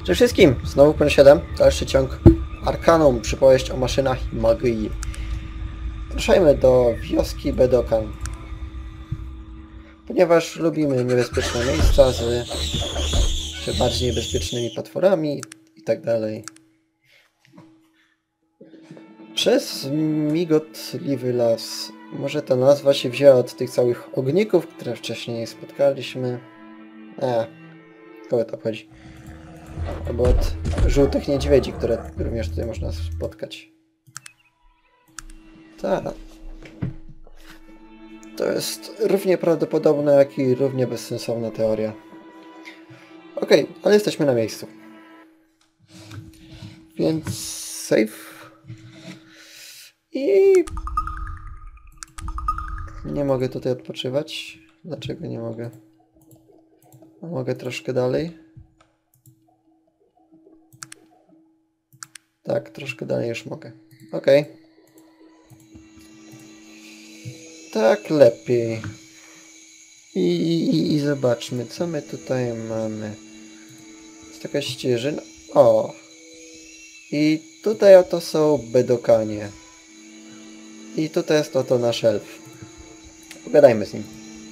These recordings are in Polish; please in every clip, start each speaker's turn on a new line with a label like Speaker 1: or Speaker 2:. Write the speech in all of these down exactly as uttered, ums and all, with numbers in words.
Speaker 1: Cześć wszystkim! Znowu Pen siedem, dalszy ciąg Arkanum, przypowieść o maszynach i magii. Ruszajmy do wioski Bedokan. Ponieważ lubimy niebezpieczne miejsca z czy bardziej niebezpiecznymi potworami i tak dalej. Przez migotliwy las. Może ta nazwa się wzięła od tych całych ogników, które wcześniej spotkaliśmy. Eee, kogo to obchodzi? Albo od żółtych niedźwiedzi, które również tutaj można spotkać. Tak. To jest równie prawdopodobne, jak i równie bezsensowna teoria. Okej, okay, ale jesteśmy na miejscu. Więc save. I nie mogę tutaj odpoczywać. Dlaczego nie mogę? Mogę troszkę dalej. Tak, troszkę dalej już mogę. Okej. Okay. Tak lepiej. I, i, I zobaczmy, co my tutaj mamy. Jest taka ścieżyna. O! I tutaj oto są Bedokanie. I tutaj jest oto nasz elf. Pogadajmy z nim.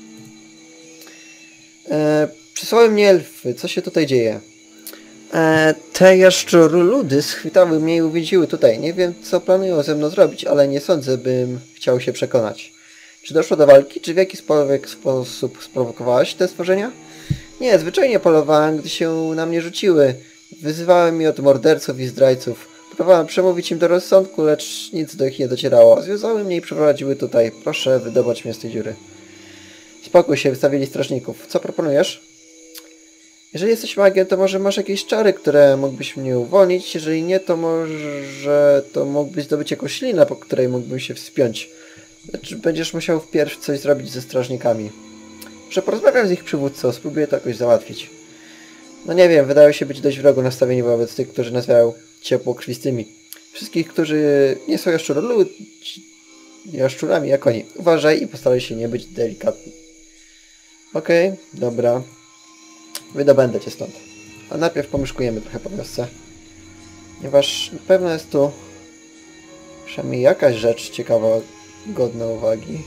Speaker 1: E, przysłały mnie elfy. Co się tutaj dzieje? E, te jaszczurludy schwytały mnie i uwięziły tutaj. Nie wiem, co planują ze mną zrobić, ale nie sądzę, bym chciał się przekonać. Czy doszło do walki? Czy w jakikolwiek sposób sprowokowałaś te stworzenia? Nie, zwyczajnie polowałem, gdy się na mnie rzuciły. Wyzywałem mi od morderców i zdrajców. Próbowałem przemówić im do rozsądku, lecz nic do nich nie docierało. Związały mnie i przeprowadziły tutaj. Proszę wydobać mnie z tej dziury. Spokój się, wystawili strażników. Co proponujesz? Jeżeli jesteś magiem, to może masz jakieś czary, które mógłbyś mnie uwolnić. Jeżeli nie, to może to mógłbyś zdobyć jakąś linę, po której mógłbym się wspiąć. Lecz będziesz musiał wpierw coś zrobić ze strażnikami. Może porozmawiam z ich przywódcą, spróbuję to jakoś załatwić. No nie wiem, wydają się być dość wrogo nastawieni wobec tych, którzy nazywają ciepłokrwistymi. Wszystkich, którzy nie są jaszczuroludzi, jaszczurami jak oni. Uważaj i postaraj się nie być delikatny. Okej, okay, dobra. Wydobędę cię stąd. A najpierw pomieszkujemy trochę po wiosce. Ponieważ na pewno jest tu przynajmniej jakaś rzecz ciekawa, godna uwagi.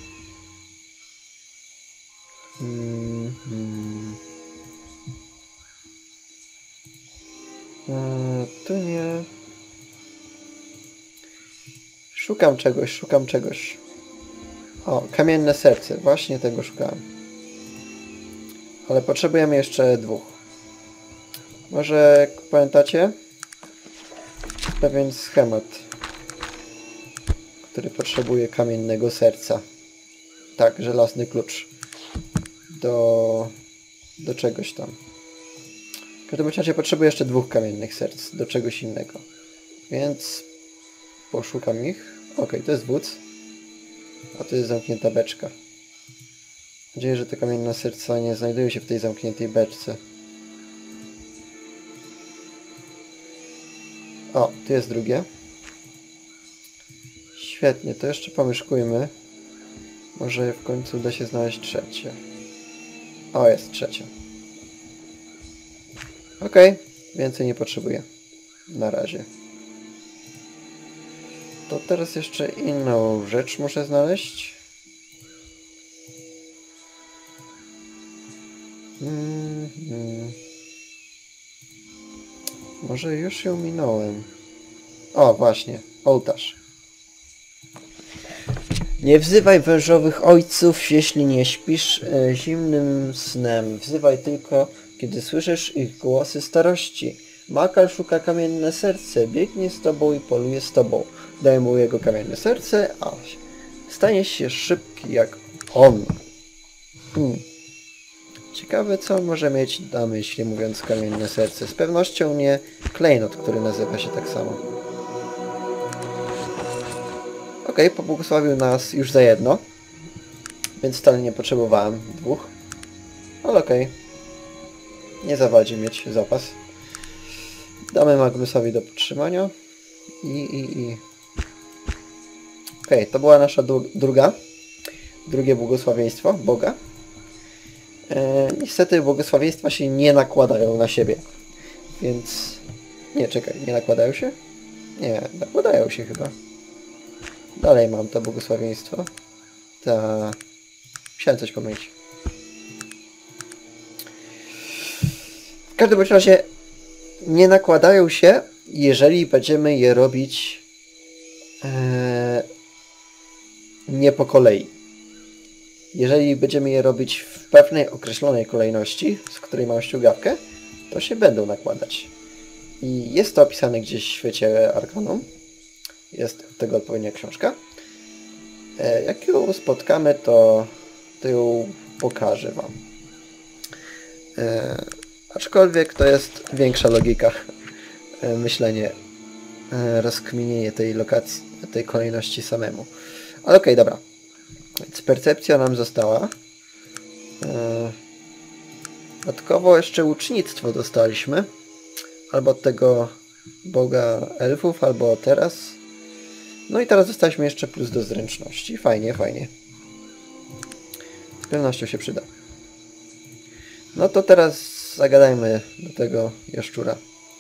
Speaker 1: Hmm, hmm. Eee, tu nie. Szukam czegoś, szukam czegoś. O, kamienne serce. Właśnie tego szukałem. Ale potrzebujemy jeszcze dwóch. Może pamiętacie? Pewien schemat, który potrzebuje kamiennego serca. Tak, żelazny klucz. Do... do czegoś tam. W każdym razie potrzebuję jeszcze dwóch kamiennych serc. Do czegoś innego. Więc... poszukam ich. Okej, okay, to jest wódz. A to jest zamknięta beczka. Mam nadzieję, że te kamienne serca nie znajdują się w tej zamkniętej beczce. O, tu jest drugie. Świetnie, to jeszcze pomieszkujmy. Może w końcu uda się znaleźć trzecie. O, jest trzecie. Okej, okay, więcej nie potrzebuję. Na razie. To teraz jeszcze inną rzecz muszę znaleźć. Hmm, hmm. Może już ją minąłem. O, właśnie. Ołtarz. Nie wzywaj wężowych ojców, jeśli nie śpisz e, zimnym snem. Wzywaj tylko, kiedy słyszysz ich głosy starości. Makal szuka kamienne serce, biegnie z tobą i poluje z tobą. Daj mu jego kamienne serce, a staniesz się szybki jak on. Hmm. Ciekawe, co on może mieć na myśli, mówiąc kamienne serce. Z pewnością nie klejnot, który nazywa się tak samo. Okej, okay, pobłogosławił nas już za jedno. Więc wcale nie potrzebowałem dwóch. Ale okej. Okay. Nie zawadzi mieć zapas. Damy Magnusowi do podtrzymania. I, i, i. Okej, okay, to była nasza druga. Drugie błogosławieństwo Boga. E, niestety błogosławieństwa się nie nakładają na siebie. Więc... Nie, czekaj, nie nakładają się? Nie, nakładają się chyba. Dalej mam to błogosławieństwo. Ta... Musiałem coś pomylić. W każdym bądź razie nie nakładają się, jeżeli będziemy je robić e, nie po kolei. Jeżeli będziemy je robić w pewnej określonej kolejności, z której mam ściągawkę, to się będą nakładać. I jest to opisane gdzieś w świecie Arkanum. Jest tego odpowiednia książka. E, jak ją spotkamy, to, to ją pokażę wam. E, aczkolwiek to jest większa logika. E, myślenie, e, rozkminienie tej lokacji, tej kolejności samemu. Ale okej, okay, dobra. Więc percepcja nam została. E, dodatkowo jeszcze łucznictwo dostaliśmy. Albo od tego boga elfów, albo teraz. No i teraz dostaliśmy jeszcze plus do zręczności. Fajnie, fajnie. Z pewnością się przyda. No to teraz zagadajmy do tego jaszczura.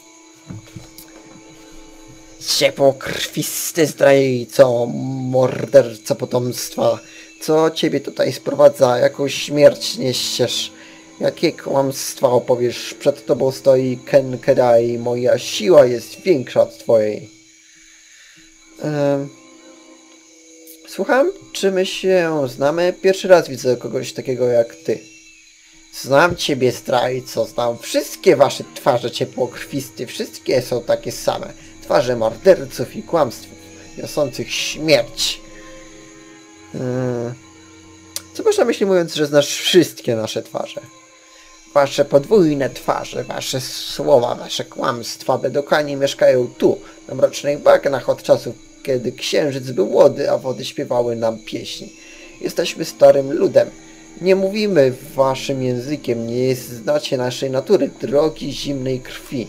Speaker 1: Ciepłokrwisty zdrajco, morderco potomstwa. Co ciebie tutaj sprowadza? Jaką śmierć nieściesz? Jakie kłamstwa opowiesz? Przed tobą stoi Ken Kedai. Moja siła jest większa od twojej. Ehm. Słucham? Czy my się znamy? Pierwszy raz widzę kogoś takiego jak ty. Znam ciebie, zdrajco. Znam wszystkie wasze twarze ciepłokrwisty. Wszystkie są takie same. Twarze morderców i kłamstwów, niosących śmierć. Ehm. Co masz na myśli, mówiąc, że znasz wszystkie nasze twarze? Wasze podwójne twarze, wasze słowa, wasze kłamstwa. Bedokani mieszkają tu, na mrocznych bagnach od czasów, kiedy księżyc był młody, a wody śpiewały nam pieśni. Jesteśmy starym ludem. Nie mówimy waszym językiem, nie znacie naszej natury, drogi zimnej krwi.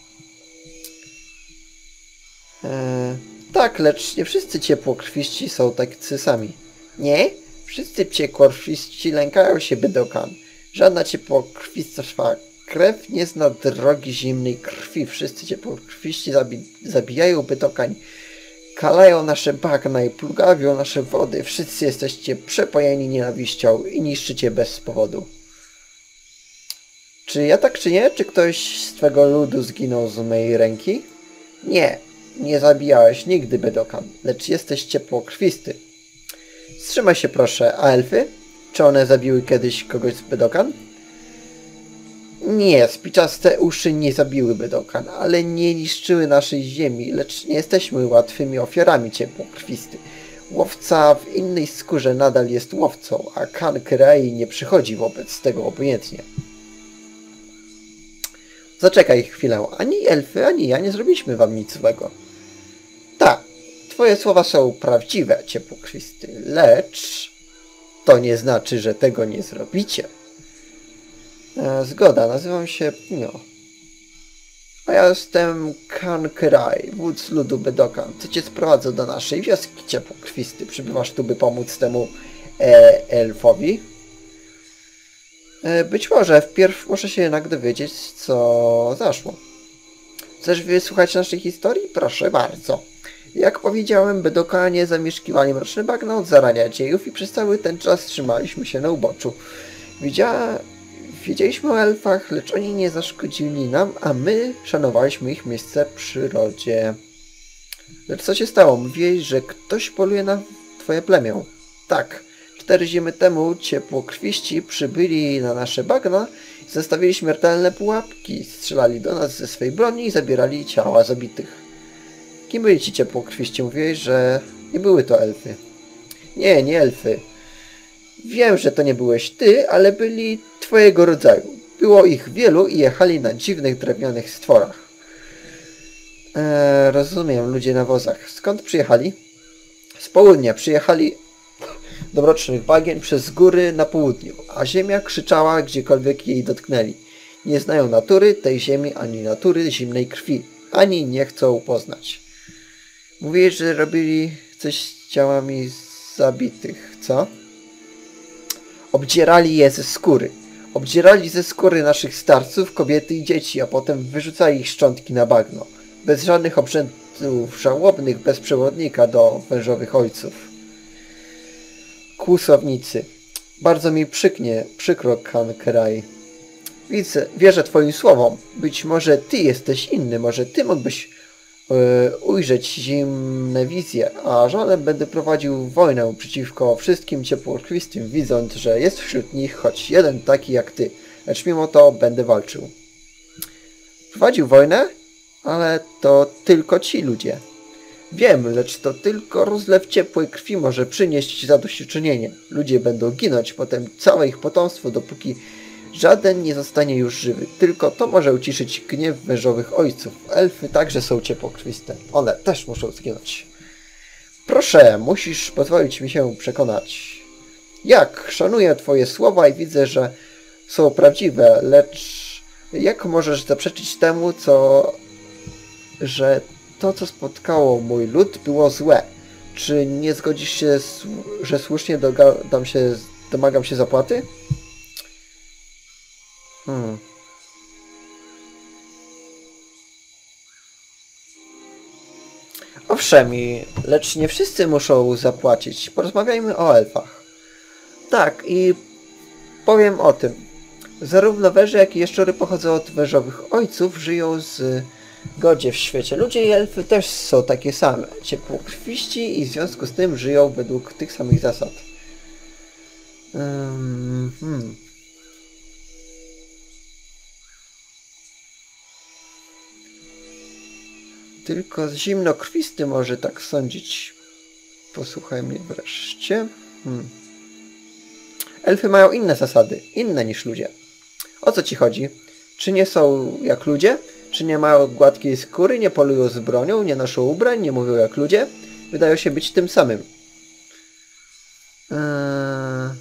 Speaker 1: Eee, tak, lecz nie wszyscy ciepłokrwiści są tacy sami. Nie? Wszyscy ciepłokrwiści lękają się Bedokan. Żadna ciepłokrwista krew nie zna drogi zimnej krwi. Wszyscy ciepłokrwiści zabi zabijają Bedokań, kalają nasze bagna i plugawią nasze wody. Wszyscy jesteście przepojeni nienawiścią i niszczycie bez powodu. Czy ja tak czy nie? Czy ktoś z twego ludu zginął z mojej ręki? Nie, nie zabijałeś nigdy Bedokan, lecz jesteś ciepłokrwisty. Wstrzymaj się proszę, a elfy? Czy one zabiły kiedyś kogoś z Bedokan? Nie, spiczaste uszy nie zabiły Bedokan, ale nie niszczyły naszej ziemi, lecz nie jesteśmy łatwymi ofiarami ciepłokrwisty. Łowca w innej skórze nadal jest łowcą, a Kan Kedai nie przychodzi wobec tego obojętnie. Zaczekaj chwilę, ani elfy, ani ja nie zrobiliśmy wam nic złego. Tak, twoje słowa są prawdziwe, ciepłokrwisty, lecz to nie znaczy, że tego nie zrobicie. E, zgoda, nazywam się Pnio. A ja jestem Kan Kedai, wódz ludu Bedokan. Co cię sprowadza do naszej wioski, ciepłokrwisty? Przybywasz tu, by pomóc temu e, elfowi? E, być może, wpierw muszę się jednak dowiedzieć, co zaszło. Chcesz wysłuchać naszej historii? Proszę bardzo. Jak powiedziałem, Bedokanie zamieszkiwali mroczne bagna od zarania dziejów i przez cały ten czas trzymaliśmy się na uboczu. Widzia... Wiedzieliśmy o elfach, lecz oni nie zaszkodzili nam, a my szanowaliśmy ich miejsce w przyrodzie. Lecz co się stało? Mówiłeś, że ktoś poluje na twoje plemię. Tak. Cztery zimy temu ciepłokrwiści przybyli na nasze bagna i zastawili śmiertelne pułapki. Strzelali do nas ze swej broni i zabierali ciała zabitych. Kim byli ci ciepłokrwiści? Mówiłeś, że nie były to elfy. Nie, nie elfy. Wiem, że to nie byłeś ty, ale byli twojego rodzaju. Było ich wielu i jechali na dziwnych drewnianych stworach. Eee, rozumiem, ludzie na wozach. Skąd przyjechali? Z południa. Przyjechali do mrocznych bagien przez góry na południu, a ziemia krzyczała, gdziekolwiek jej dotknęli. Nie znają natury tej ziemi, ani natury zimnej krwi, ani nie chcą poznać. Mówiłeś, że robili coś z ciałami zabitych, co? Obdzierali je ze skóry. Obdzierali ze skóry naszych starców, kobiety i dzieci, a potem wyrzucali ich szczątki na bagno. Bez żadnych obrzędów żałobnych, bez przewodnika do wężowych ojców. Kłusownicy. Bardzo mi przyknie, przykro, Kan Keraj. Widzę, wierzę twoim słowom. Być może ty jesteś inny, może ty mógłbyś yy, ujrzeć zimne wizje, a żalem będę prowadził wojnę przeciwko wszystkim ciepłokrwistym, widząc, że jest wśród nich choć jeden taki jak ty. Lecz mimo to będę walczył. Prowadził wojnę? Ale to tylko ci ludzie. Wiem, lecz to tylko rozlew ciepłej krwi może przynieść zadośćuczynienie. Ludzie będą ginąć, potem całe ich potomstwo, dopóki żaden nie zostanie już żywy. Tylko to może uciszyć gniew wężowych ojców. Elfy także są ciepłokrwiste. One też muszą zginąć. Proszę, musisz pozwolić mi się przekonać. Jak? Szanuję twoje słowa i widzę, że są prawdziwe, lecz jak możesz zaprzeczyć temu, co... że to, co spotkało mój lud, było złe? Czy nie zgodzisz się, że słusznie dogadam się, domagam się zapłaty? Hmm. Owszem, lecz nie wszyscy muszą zapłacić. Porozmawiajmy o elfach. Tak, i powiem o tym. Zarówno węże, jak i jaszczury pochodzą od wężowych ojców, żyją z godzie w świecie. Ludzie i elfy też są takie same. Ciepłokrwiści i w związku z tym żyją według tych samych zasad. Um, hmm. Tylko zimnokrwisty może tak sądzić. Posłuchaj mnie wreszcie. Hmm. Elfy mają inne zasady, inne niż ludzie. O co ci chodzi? Czy nie są jak ludzie? Czy nie mają gładkiej skóry, nie polują z bronią, nie noszą ubrań, nie mówią jak ludzie? Wydają się być tym samym. Eee...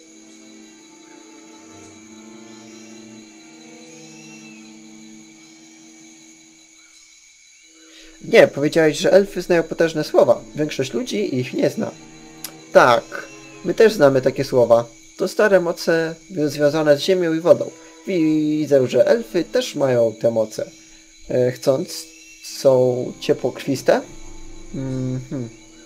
Speaker 1: Nie, powiedziałeś, że elfy znają potężne słowa. Większość ludzi ich nie zna. Tak, my też znamy takie słowa. To stare moce związane z ziemią i wodą. Widzę, że elfy też mają te moce. E, chcąc, są ciepłokrwiste. Mm-hmm.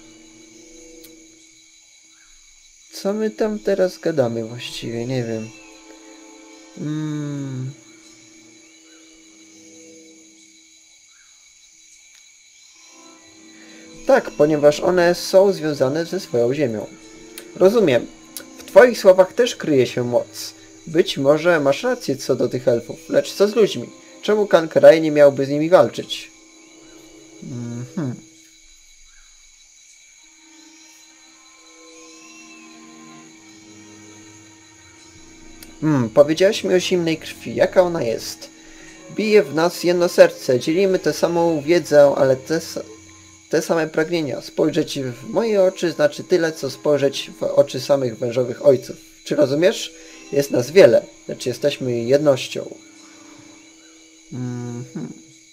Speaker 1: Co my tam teraz gadamy właściwie? Nie wiem. Mm. Tak, ponieważ one są związane ze swoją ziemią. Rozumiem. W twoich słowach też kryje się moc. Być może masz rację co do tych elfów, lecz co z ludźmi? Czemu Kan Keraj nie miałby z nimi walczyć? Mhm. Hmm, powiedziałeś mi o zimnej krwi. Jaka ona jest? Bije w nas jedno serce. Dzielimy tę samą wiedzę, ale te, te same pragnienia. Spojrzeć w moje oczy znaczy tyle, co spojrzeć w oczy samych wężowych ojców. Czy rozumiesz? Jest nas wiele, lecz jesteśmy jednością. Mm-hmm.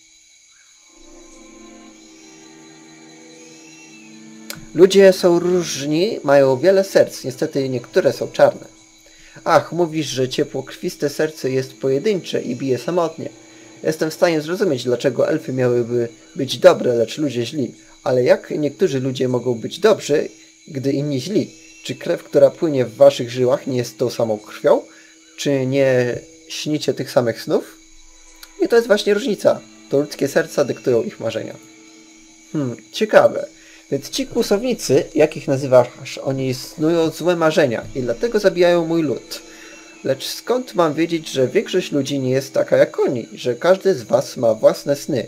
Speaker 1: Ludzie są różni, mają wiele serc. Niestety niektóre są czarne. Ach, mówisz, że ciepłokrwiste serce jest pojedyncze i bije samotnie. Jestem w stanie zrozumieć, dlaczego elfy miałyby być dobre, lecz ludzie źli. Ale jak niektórzy ludzie mogą być dobrzy, gdy inni źli? Czy krew, która płynie w waszych żyłach, nie jest tą samą krwią? Czy nie śnicie tych samych snów? I to jest właśnie różnica. To ludzkie serca dyktują ich marzenia. Hmm, ciekawe. Więc ci kłusownicy, jak ich nazywasz, oni snują złe marzenia i dlatego zabijają mój lud. Lecz skąd mam wiedzieć, że większość ludzi nie jest taka jak oni, że każdy z was ma własne sny?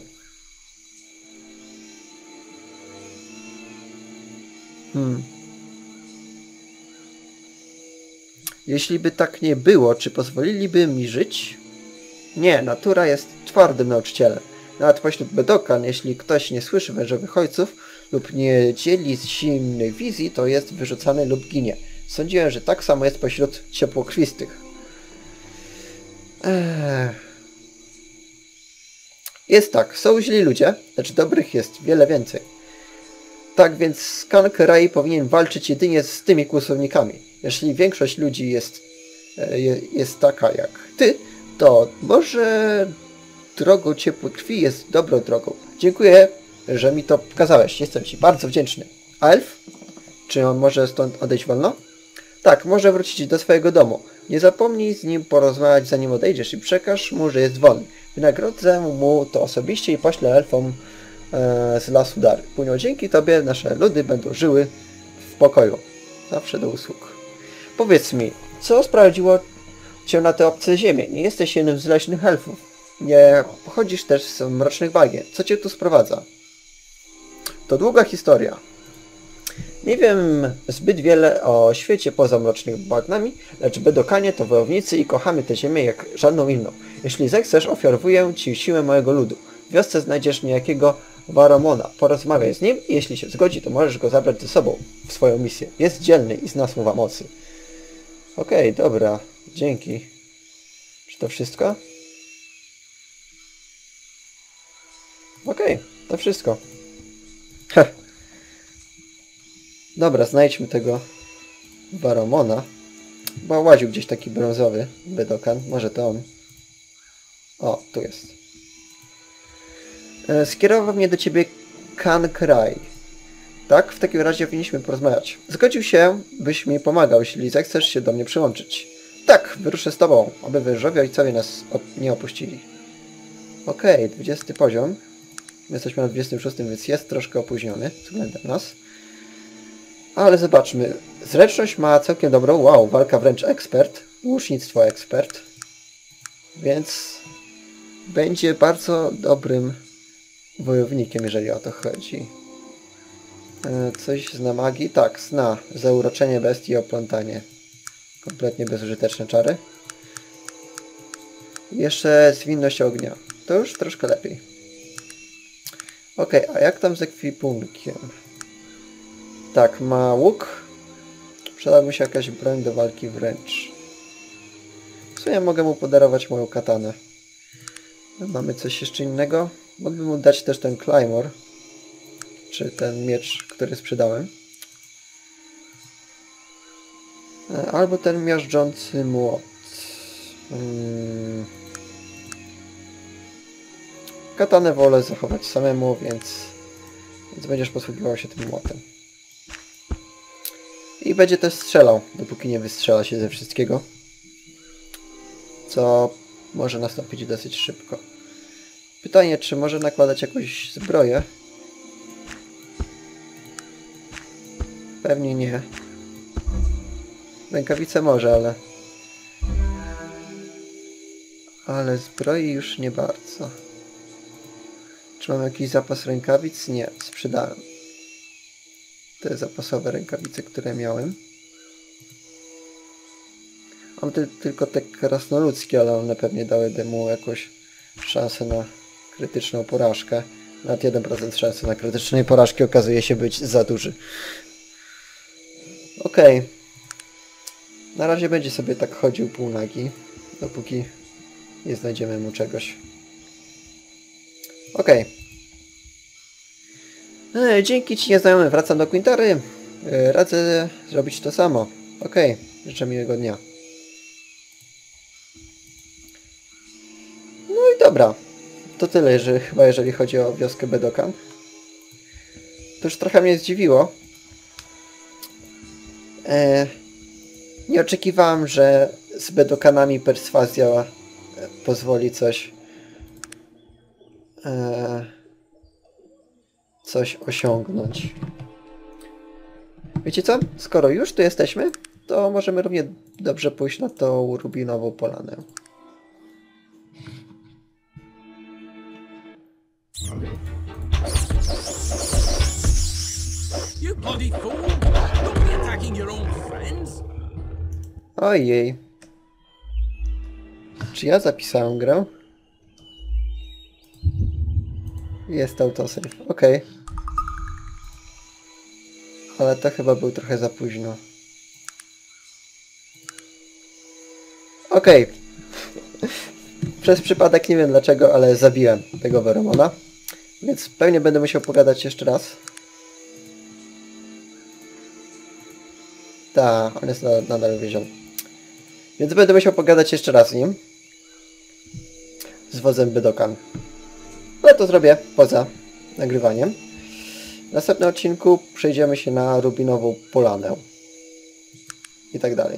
Speaker 1: Hmm. Jeśli by tak nie było, czy pozwoliliby mi żyć? Nie, natura jest twardym nauczycielem. Nawet pośród Bedokan, jeśli ktoś nie słyszy wężowych ojców lub nie dzieli z zimnych wizji, to jest wyrzucany lub ginie. Sądziłem, że tak samo jest pośród ciepłokrwistych. Eee. Jest tak, są źli ludzie, lecz dobrych jest wiele więcej. Tak więc Kan Keraj powinien walczyć jedynie z tymi kłusownikami. Jeśli większość ludzi jest e, jest taka jak ty, to może drogą ciepłej krwi jest dobrą drogą. Dziękuję, że mi to pokazałeś. Jestem ci bardzo wdzięczny. A elf? Czy on może stąd odejść wolno? Tak, może wrócić do swojego domu. Nie zapomnij z nim porozmawiać, zanim odejdziesz i przekaż mu, że jest wolny. Wynagrodzę mu to osobiście i poślę elfom e, z lasu dary. Płyną dzięki tobie nasze ludy będą żyły w pokoju. Zawsze do usług. Powiedz mi, co sprowadziło cię na te obce ziemię? Nie jesteś jednym z leśnych elfów. Nie pochodzisz też z mrocznych bagien. Co cię tu sprowadza? To długa historia. Nie wiem zbyt wiele o świecie poza mrocznymi bagnami, lecz Bedokanie to wojownicy i kochamy tę ziemię jak żadną inną. Jeśli zechcesz, ofiaruję ci siłę mojego ludu. W wiosce znajdziesz niejakiego Waromona. Porozmawiaj z nim i jeśli się zgodzi, to możesz go zabrać ze sobą w swoją misję. Jest dzielny i zna słowa mocy. Okej, okay, dobra. Dzięki. Czy to wszystko? Okej, okay, to wszystko. Heh. Dobra, znajdźmy tego Waromona. Bo łaził gdzieś taki brązowy Bedokan. Może to on. O, tu jest. E, skierował mnie do ciebie Kan Kraj. Tak? W takim razie powinniśmy porozmawiać. Zgodził się, byś mi pomagał, jeśli zechcesz się do mnie przyłączyć. Tak, wyruszę z tobą, aby wyżowi ojcowie nas op nie opuścili. Okej, okay, dwudziesty poziom. My jesteśmy na dwudziestym szóstym, więc jest troszkę opóźniony względem nas. Ale zobaczmy. Zręczność ma całkiem dobrą. Wow, walka wręcz ekspert. Łucznictwo ekspert. Więc będzie bardzo dobrym wojownikiem, jeżeli o to chodzi. Coś zna magii? Tak, zna. Zauroczenie bestii i oplątanie. Kompletnie bezużyteczne czary. Jeszcze zwinność ognia. To już troszkę lepiej. Ok, a jak tam z ekwipunkiem? Tak, ma łuk. Przyda mu się jakaś broń do walki wręcz. W sumie mogę mu podarować moją katanę. Mamy coś jeszcze innego? Mógłbym mu dać też ten Claymore. Czy ten miecz, który sprzedałem. Albo ten miażdżący młot. Hmm. Katanę wolę zachować samemu, więc, więc będziesz posługiwał się tym młotem. I będzie też strzelał, dopóki nie wystrzela się ze wszystkiego. Co może nastąpić dosyć szybko. Pytanie, czy może nakładać jakąś zbroję? Pewnie nie. Rękawice może, ale... Ale zbroi już nie bardzo. Czy mam jakiś zapas rękawic? Nie, sprzedałem. Te zapasowe rękawice, które miałem. Mam ty tylko te krasnoludzkie, ale one pewnie dałyby mu jakąś szansę na krytyczną porażkę. Nawet jeden procent szansy na krytycznej porażki okazuje się być za duży. Okej. Okay. Na razie będzie sobie tak chodził półnagi, dopóki nie znajdziemy mu czegoś. Okej. Okay. Dzięki ci nieznajomy wracam do Quintary. E, radzę zrobić to samo. Okej. Okay. Życzę miłego dnia. No i dobra. To tyle, że chyba jeżeli chodzi o wioskę Bedokan. To już trochę mnie zdziwiło. E, nie oczekiwałem, że z Bedokanami perswazja pozwoli coś e, coś osiągnąć. Wiecie co? Skoro już tu jesteśmy, to możemy równie dobrze pójść na tą rubinową polanę.
Speaker 2: You bloody fool! Don't be attacking your own friends!
Speaker 1: Ojej. Czy ja zapisałem grę? Jest autosave. Okej. Okay. Ale to chyba był trochę za późno. Okej. Okay. Przez przypadek nie wiem dlaczego, ale zabiłem tego Waromona. Więc pewnie będę musiał pogadać jeszcze raz. Tak, on jest nadal uwięziony. Więc będę musiał pogadać jeszcze raz z nim. Z wodzem Bedokan. Ale to zrobię poza nagrywaniem. W następnym odcinku przejdziemy się na Rubinową Polanę. I tak dalej.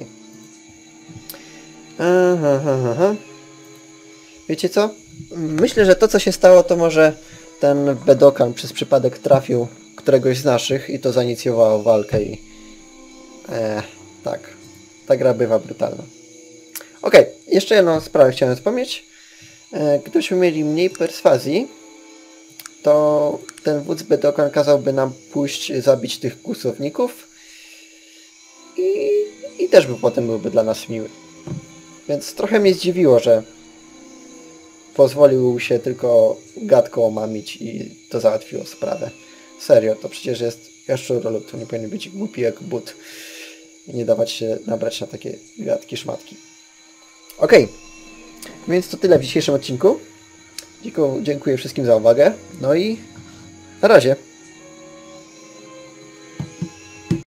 Speaker 1: Aha, aha, aha. Wiecie co? Myślę, że to co się stało, to może ten Bedokan przez przypadek trafił któregoś z naszych i to zainicjowało walkę i... Eee, tak. Ta gra bywa brutalna. Okej, okay. Jeszcze jedną sprawę chciałem wspomnieć. Eee, gdybyśmy mieli mniej perswazji, to ten wódz Bedokan kazałby nam pójść zabić tych kłusowników i, i też by potem byłby dla nas miły. Więc trochę mnie zdziwiło, że pozwolił się tylko gadką omamić i to załatwiło sprawę. Serio, to przecież jest jaszczurolud, to nie powinien być głupi jak but i nie dawać się nabrać na takie gadki, szmatki. Okej, okay. Więc to tyle w dzisiejszym odcinku. Dziękuję wszystkim za uwagę. No i na razie.